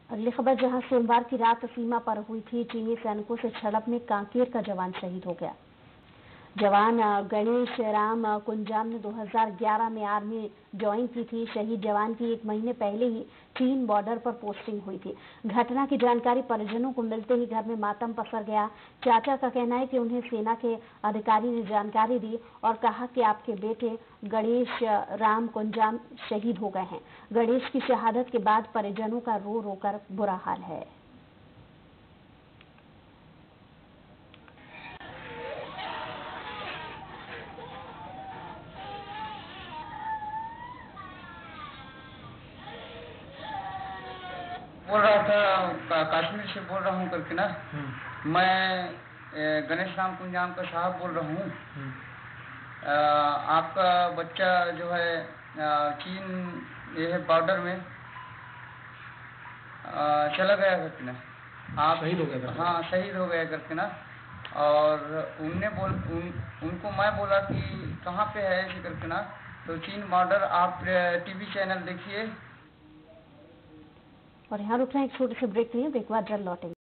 अगली खबर, जहां सोमवार की रात सीमा पर हुई थी चीनी सैनिकों से झड़प में कांकेर का जवान शहीद हो गया। जवान गणेश राम कुंजाम ने 2011 में आर्मी ज्वाइन की थी। शहीद जवान की 1 महीने पहले ही चीन बॉर्डर पर पोस्टिंग हुई थी। घटना की जानकारी परिजनों को मिलते ही घर में मातम पसर गया। चाचा का कहना है कि उन्हें सेना के अधिकारी ने जानकारी दी और कहा कि आपके बेटे गणेश राम कुंजाम शहीद हो गए हैं। गणेश की शहादत के बाद परिजनों का रो रो कर बुरा हाल है। बोल रहा था कश्मीर से बोल रहा हूँ करके ना। मैं गणेश राम कुंजाम का साहब बोल रहा हूँ। आपका बच्चा जो है चीन ये है बॉर्डर में चला गया करके ना। आप शहीद हो गया? हाँ, शहीद हो गया करके ना। और उनको मैं बोला कि कहाँ पे है ऐसे करके ना। तो चीन बॉर्डर आप टीवी चैनल देखिए। और यहाँ रुक रहे हैं एक छोटे से ब्रेक के लिए, एक बार जल्द लौटेंगे।